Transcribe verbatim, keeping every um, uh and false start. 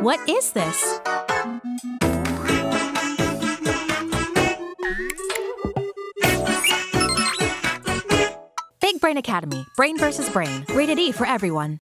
What is this? Big Brain Academy. Brain versus Brain. Rated E for everyone.